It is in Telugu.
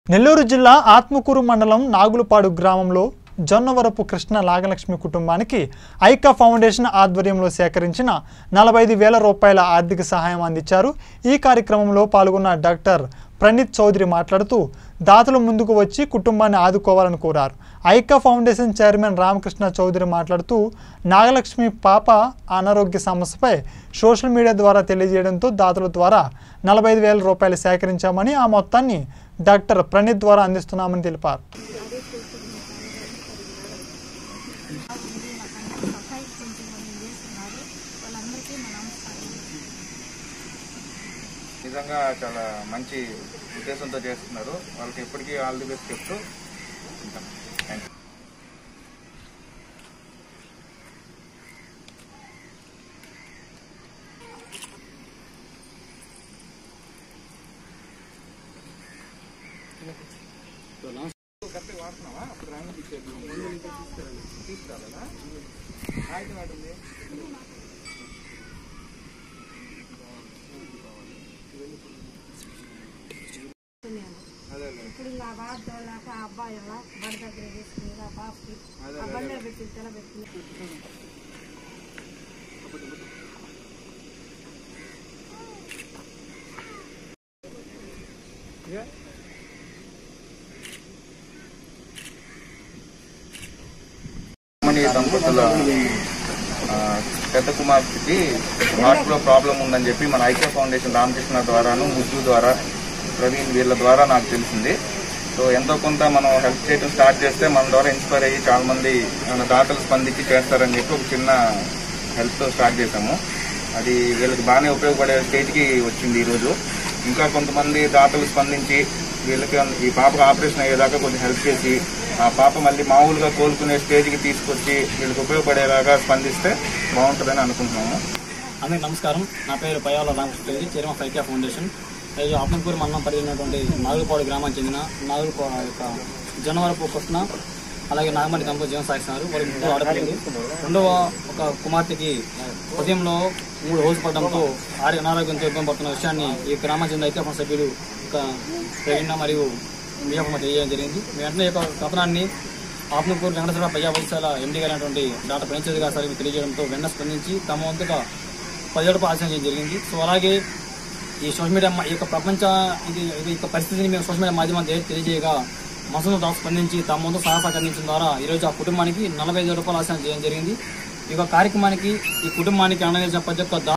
నెల్లూరు జిల్లా ఆత్మకూరు మండలం నాగులపాడు గ్రామంలో జొన్నవరపు కృష్ణ నాగలక్ష్మి కుటుంబానికి ఐకా ఫౌండేషన్ ఆధ్వర్యంలో సేకరించిన 45,000 రూపాయల ఆర్థిక సహాయం అందించారు। ఈ కార్యక్రమంలో పాల్గొన్న డాక్టర్ ప్రణీత్ చౌదరి మాట్లాడుతూ దాతలు ముందుకు వచ్చి కుటుంబాన్ని ఆదుకోవాలని కోరారు। ఐకా ఫౌండేషన్ చైర్మన్ రామకృష్ణ చౌదరి మాట్లాడుతూ నాగలక్ష్మి పాప అనారోగ్య సమస్యపై సోషల్ మీడియా ద్వారా తెలియజేయడంతో దాతల ద్వారా 45,000 రూపాయలు సేకరించామని ఆ మొత్తాన్ని డాక్టర్ ప్రణీత్ ద్వారా అందిస్తున్నామని తెలిపారు। నిజంగా చాలా మంచి ఉద్దేశంతో చేస్తున్నారు। వాళ్ళకి ఎప్పటికీ ఆల్ ది బెస్ట్ చెప్తూ ఉంటాను। వాడుతున్నావా అప్పుడు రాంగ్ తీసుకురావాలా అయితే వాడుంది ఇప్పుడు ఇంకా బాధలేక అబ్బాయి బడి దగ్గర తీసుకుని పాపకి బండి పెట్టి తెలబెట్టి దంపతుల పెద్ద కుమార్తెకి హార్ట్ లో ప్రాబ్లం ఉందని చెప్పి మన ఐక్య ఫౌండేషన్ రామకృష్ణ ద్వారాను ముద్దు ద్వారా ప్రవీణ్ వీళ్ళ ద్వారా నాకు తెలిసింది। సో ఎంతో కొంత మనం హెల్ప్ చేయడం స్టార్ట్ చేస్తే మన ద్వారా ఇన్స్పైర్ అయ్యి చాలా మంది మన దాతలు స్పందించి చేస్తారని చెప్పి ఒక చిన్న హెల్ప్తో స్టార్ట్ చేశాము। అది వీళ్ళకి బాగానే ఉపయోగపడే స్టేజ్కి వచ్చింది ఈరోజు। ఇంకా కొంతమంది దాతలు స్పందించి వీళ్ళకి ఈ పాపకు ఆపరేషన్ అయ్యేదాకా కొంచెం హెల్ప్ చేసి ఆ పాప మళ్ళీ మామూలుగా కోలుకునే స్టేజ్కి తీసుకొచ్చి వీళ్ళకి ఉపయోగపడేలాగా స్పందిస్తే బాగుంటుందని అనుకుంటున్నాము। అందరికీ నమస్కారం। నా పేరు Payyala Ramakrishna chairman of Aikya foundation. ఈరోజు ఆత్మకూరు మండలం పరిధినటువంటి నాగులపాడు గ్రామానికి చెందిన జొన్నవరపు కృష్ణ అలాగే నాగమణి దంపతులు జీవనం సాగిస్తున్నారు। వారి ముగ్గురు ఆడపిల్లలు, రెండవ ఒక కుమార్తెకి ఉదయంలో 3 హోల్స్ పడడంతో అనారోగ్యంతో ఇబ్బంది పడుతున్న విషయాన్ని ఈ గ్రామానికి చెందిన ఐక్య ఫౌండేషన్ సభ్యులు ప్రవీణ మరియు మీడియా తెలియజేయడం జరిగింది। వెంటనే యొక్క కథనాన్ని ఆత్మకూరు వెంకటేశ్వర ప్రజాపాఠశాల ఎండీ గారైనటువంటి డాక్టర్ ప్రణీత్ చౌదరి గారి సార్కి తెలియజేయడంతో వెంటనే స్పందించి తమ వంతుగా 10,000 రూపాయలు ఆశయం చేయడం జరిగింది। సో అలాగే ఈ సోషల్ మీడియా ఈ యొక్క ప్రపంచ ఈ పరిస్థితిని మేము సోషల్ మీడియా మాధ్యమం తెలియజేయగా మనసులో స్పందించి తమ ముందు సహకరించడం ద్వారా ఈరోజు ఆ కుటుంబానికి 45,000 రూపాయలు ఆశయం చేయడం జరిగింది। ఈ యొక్క కార్యక్రమానికి ఈ కుటుంబానికి అండగా ప్రతి ఒక్క